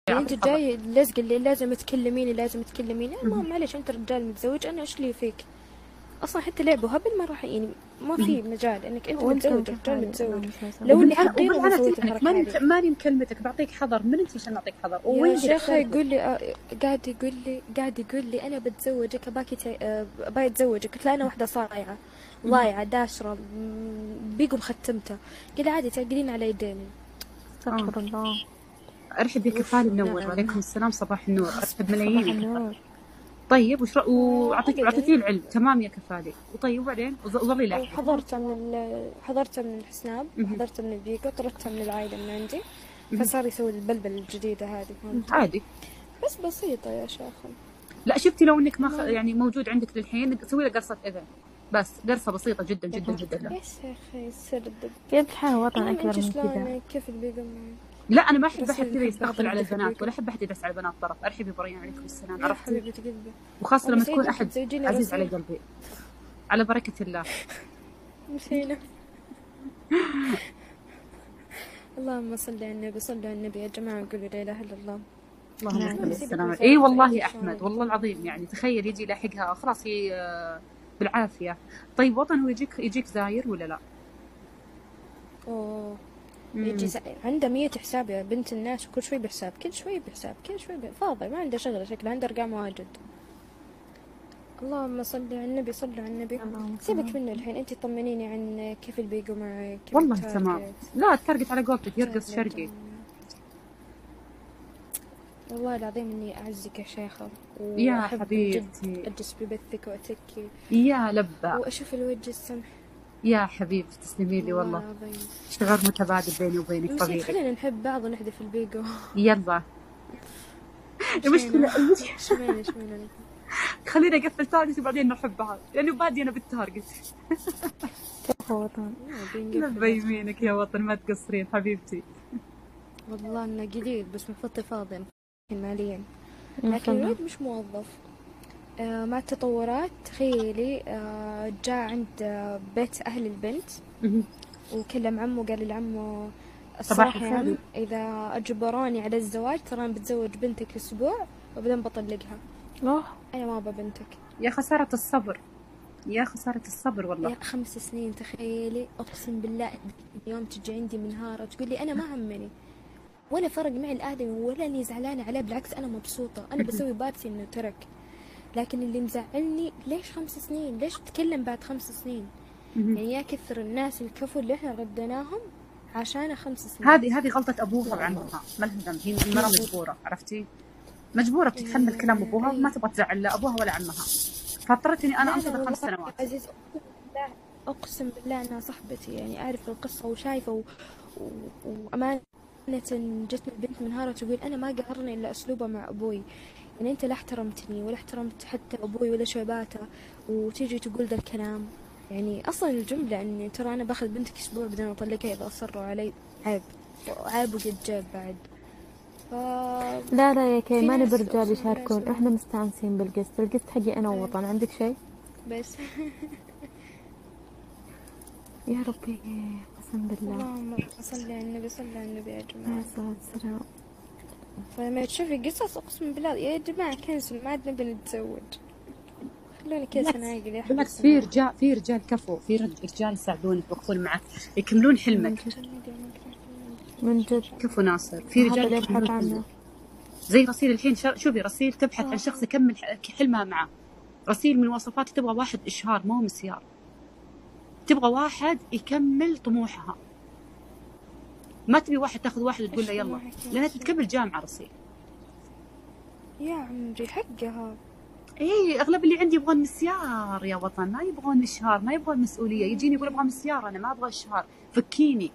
يعني انت جاي لازق اللي لازم تكلميني لازم تكلميني. المهم معلش انت رجال متزوج، انا ايش لي فيك اصلا؟ حتى لعبه هبل ما راح يعني ما في مجال انك انت متزوج رجال متزوج. لو اللي حقيره بسويت الحركه هذه. ماني مكلمتك بعطيك حظر، من انت عشان اعطيك حظر؟ يا شيخ يقول لي قاعد يقول لي انا بتزوجك اباكي اباي اتزوجك. قلت له انا واحده صايعه ضايعه داشره بيقوم ختمته. قال عادي تقلين على يديني. استغفر الله. ارحب بك كفالي منور. وعليكم السلام صباح النور. ارحب ملايين. صباح النور. طيب واعطيتيه العلم تمام يا كفالي. وطيب وبعدين وظلي لاحظ. حضرته من الحساب وحضرته من البيكو طردته من العائله من عندي. فصار يسوي البلبل الجديده هذه. عادي بس بسيطه يا شيخ. لا شفتي لو انك ما يعني موجود عندك للحين سوي له قرصه اذن بس، قرصه بسيطه جدا جدا جدا. يا شيخي سرد في امتحان وطن اكبر من كذا. كيف البيقو؟ لا انا ما احب احد كذا يستغفل على البنات، ولا احب احد يدرس على البنات طرف. ارحبي بريان عليكم السلام. عرفتي؟ وخاصه لما تكون احد عزيز على قلبي. على بركه الله. مشينا. اللهم صل على النبي. صلوا على النبي يا جماعه وقولوا لا اله الا الله. اللهم صل السلام. اي والله يا احمد والله العظيم يعني تخيل يجي لاحقها خلاص هي بالعافيه. طيب وطن هو يجيك زاير ولا لا؟ اوه يجي عنده 100 حساب يا بنت الناس، وكل شوي بحساب كل شوي فاضي ما عنده شغله، شكله عنده ارقام واجد. اللهم صل على النبي. صلوا على النبي. سيبك منه الحين، انت طمنيني عن كيف البيقو معك. والله تمام. لا التارجت على قولتك يرقص شرقي. والله العظيم اني اعزك يا شيخه يا حبيبتي. اجلس ببثك واتكي يا لبا واشوف الوجه السمح. يا حبيبتي تسلمي لي والله. شعور متبادل بيني وبينك طبيعي. خلينا نحب بعض ونحذف البيقو. يلا. المشكلة اشمعنى خلينا نقفل تارجت وبعدين نحب بعض لانه بادي انا بالتارجت. كيف وطن؟ لبا يمينك يا وطن ما تقصرين حبيبتي. والله انه قليل بس مفضي فاضي ماليا، لكن الولد مش موظف. مع التطورات تخيلي جاء عند بيت أهل البنت وكلم عمه قال لعمه الصراحة يا عم إذا أجبروني على الزواج ترى أنا بتزوج بنتك أسبوع وبعدين بطلقها. أنا ما أبغى بنتك. يا خسارة الصبر يا خسارة الصبر والله. يا 5 سنين تخيلي. أقسم بالله اليوم تجي عندي منهارة تقول لي أنا ما همني ولا فرق معي الآدمي ولا إني زعلانة عليه، بالعكس أنا مبسوطة. أنا بسوي بابسي إنه ترك، لكن اللي مزعلني ليش 5 سنين؟ ليش تتكلم بعد 5 سنين؟ يعني يا كثر الناس الكفو اللي احنا رديناهم عشان 5 سنين. هذه غلطة أبوها وعمها، ما لها ذنب. هي المرأة مجبورة، عرفتي؟ مجبورة بتتحمل كلام أبوها وما تبغى تزعل لا أبوها ولا عمها، فاضطريت إني أنا أنتظر 5 سنوات. عزيز أقسم بالله أنها صاحبتي يعني أعرف القصة وشايفة وأمانة جتني البنت منهارة تقول أنا ما قهرني إلا أسلوبه مع أبوي. يعني أنت لا احترمتني ولا احترمت حتى أبوي ولا شباباته وتيجي تقول ذا الكلام. يعني أصلا الجملة إني ترى أنا باخذ بنتك أسبوع بدون أطلقها إذا أصروا علي عيب، وعيب وقد جاب بعد. لا يا كي ما نبي رجال يشاركون، احنا مستانسين بالقسط. القسط حقي أنا ووطن. عندك شيء؟ بس يا ربي قسم بالله. اللهم صل على النبي. صلى على النبي يا جماعة. عليه الصلاة والسلام. فلما تشوفي قصص أقسم بالله يا جماعة كنسل ما عاد نبي نتزوج، خلوني كيس أنا عاقل يا بالعكس في رجال كفو، في رجال يساعدونك يوقفون معك يكملون حلمك من جد. كفو ناصر. في رجال يبحث عنه زي رسيل الحين. شوفي رسيل تبحث عن شخص يكمل حلمها معه. رسيل من مواصفاتي تبغى واحد إشهار ما هو مسيار، تبغى واحد يكمل طموحها، ما تبي واحد تاخذ واحد وتقول له يلا، لأنها تكمل جامعة رسيل. يا عمري حقها. ايه اغلب اللي عندي يبغون مسيار يا وطن، ما يبغون اشهار، ما يبغون مسؤوليه. يجيني يقول ابغى مسيار، انا ما ابغى اشهار، فكيني.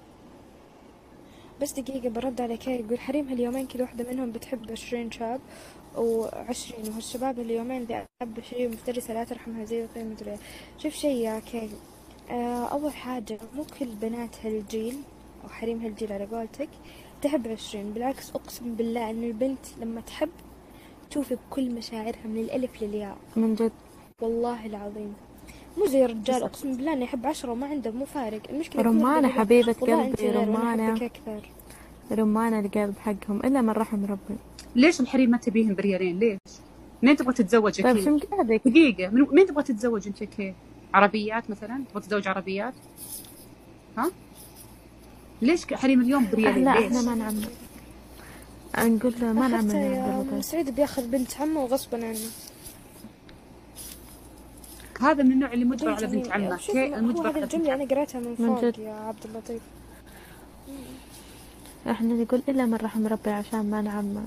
بس دقيقه برد على كي يقول حريم هاليومين كل واحده منهم بتحب 20 شاب و20 وهالشباب اليومين بيحب شيء مفترسه لا ترحمها زي القيم مدري. شوف شيء يا كي، اول حاجه مو كل بنات هالجيل او حريم هالجيل على قولتك تحب 20، بالعكس اقسم بالله ان البنت لما تحب توفي بكل مشاعرها من الألف للياء من جد والله العظيم. مو زي الرجال أقسم بالله إنه يحب 10 وما عنده مو فارق. المشكلة رمانة حبيبة قلبي رمانة. رمان القلب حقهم إلا من رحم ربي. ليش الحريم ما تبيهم بريالين؟ ليش؟ منين تبغى تتزوج طيب أكيد؟ شو مقعدك؟ دقيقة، مين تبغى تتزوج أنت كي؟ عربيات مثلا؟ تبغى تتزوج عربيات؟ ها؟ ليش حريم اليوم بريالين؟ لا ليش؟ احنا ما نعمل، نقول له ما نعمل حتى من يا عند أم الله. سعيد بياخذ بنت عمه وغصبا عنه. هذا من النوع اللي مجبر على جميل. بنت عمه، شوف، كي هو المجبر هذه على بنت الجملة عمه. أنا قريتها من من فوق جد. يا عبد اللطيف. احنا نقول إلا من رحم ربي عشان ما نعمل.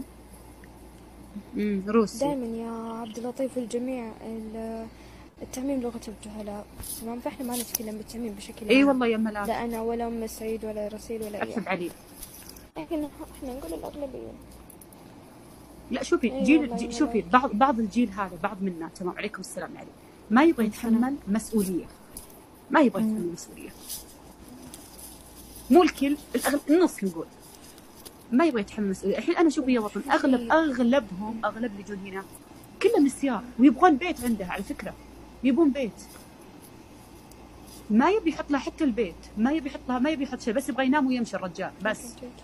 روسي. دائما يا عبد اللطيف والجميع التعميم لغة الجهلاء، تمام؟ فاحنا ما نتكلم بالتعميم بشكل عام. اي والله يا ملاك. لا أنا ولا أم سعيد ولا رسيل ولا أي اكتب أحد، علي. لكن احنا نقول الأغلبية. لا شوفي أي جيل, والله جيل يا شوفي ملاك. بعض الجيل هذا، بعض منا، تمام، عليكم السلام علي، ما يبغى يتحمل مسؤولية، ما يبغى يتحمل مسؤولية. مو الكل، النص نقول ما يبغى يتحمل مسؤولية. الحين أنا شوفي يا وطن، أغلب اللي يجون هنا كلهم نسيان ويبغون بيت عندها، على فكرة يبون بيت، ما يبي يحط لها حتى البيت، ما يبي يحط شيء، بس يبغى ينام ويمشي الرجال بس.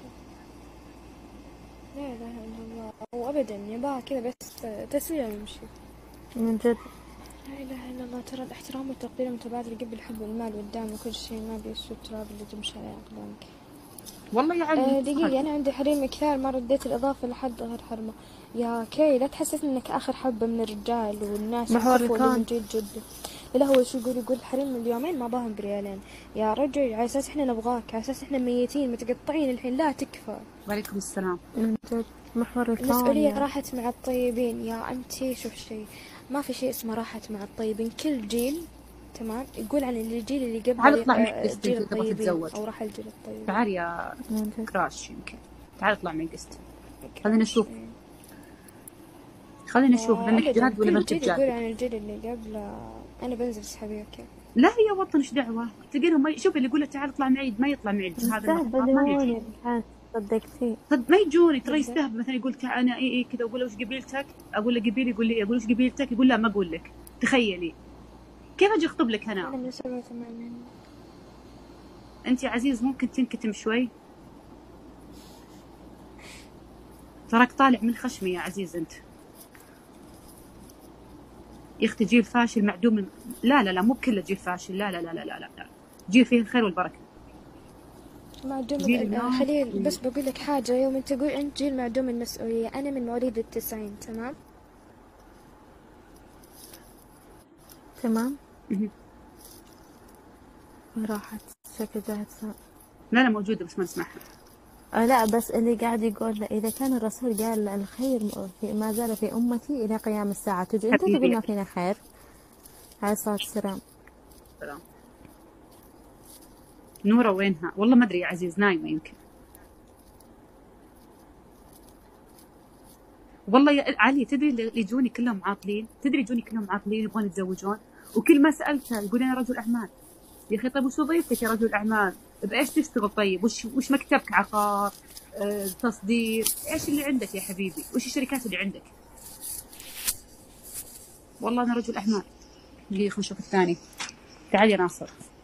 لا إله إلا الله، وأبدا يباها كذا بس تسوية ويمشي. من جد. لا إله إلا الله، ترى الاحترام والتقدير متبادل قبل حب المال والدعم وكل شيء، ما بيسوى التراب اللي تمشي على أقدامك. والله يا علي دقيقة، أنا عندي حريم كثار ما رديت الإضافة لحد غير حرمة. يا كي لا تحسس إنك آخر حبة من الرجال والناس محور الكفو اللي الكون. من جيل جده. لا هو شو يقول حريم اليومين ما باهم بريالين يا رجل، على أساس إحنا نبغاك، على أساس إحنا ميتين متقطعين الحين، لا تكفى. وعليكم السلام. من جد محور الكون. المسؤولية راحت مع الطيبين يا أنتي. شوف شيء، ما في شيء اسمه راحت مع الطيبين. كل جيل تمام يقول عن الجيل اللي تعال قبل اطلع معي قست، جيل انت تبغى الطيبين تتزوج. أو راح الجيل الطيب. تعال يا من جد. كراش، يمكن تعال اطلع معي قست، خلينا نشوف لانك جاد ولا ما انت كل جيل يقول جاد. عن الجيل اللي قبله أنا بنزل سحبي. أوكي لا يا وطن ايش دعوه، تلقينهم شوف اللي يقول له تعال اطلع معي ما يطلع معي، هذا مستهبل ما يجي. يوني الحين صدقتيه. ما يجوني ترى، يستهبل مثلا يقول تعال انا اي كذا، اقول له وش قبيلتك، اقول له قبيلي، يقول لي اقول وش قبيلتك، يقول لا ما اقول لك. تخيلي كيف اجي اخطب لك أنا انا؟ من 87. انت يا عزيز ممكن تنكتم شوي، تراك طالع من خشمي يا عزيز انت. يا اختي جيل فاشل معدوم لا مو بكله جيل فاشل، لا جيل فيه الخير والبركه. معدوم جيل خليل، بس بقول لك حاجة، يوم أنت تقول أنت جيل معدوم المسؤولية، أنا من مواليد 90 تمام. تمام. راحت شكل جاهد صار. لا موجوده بس ما نسمعها. لا بس اللي قاعد يقول له إذا كان الرسول قال الخير ما زال في أمتي إلى قيام الساعة، تجي أنت تقول ما فينا خير. عليه الصلاة والسلام. سلام. نورة وينها؟ والله ما أدري يا عزيز، نايمة يمكن. والله يا علي تدري اللي يجوني كلهم عاطلين، يبغون يتزوجون، وكل ما سألته يقول أنا رجل أعمال. يا أخي طيب وش وظيفتك يا رجل أعمال؟ بإيش تشتغل طيب؟ وش مكتبك؟ عقار، تصدير، إيش اللي عندك يا حبيبي؟ وش الشركات اللي عندك؟ والله أنا رجل أعمال. خلينا نشوف الثاني. تعال يا ناصر.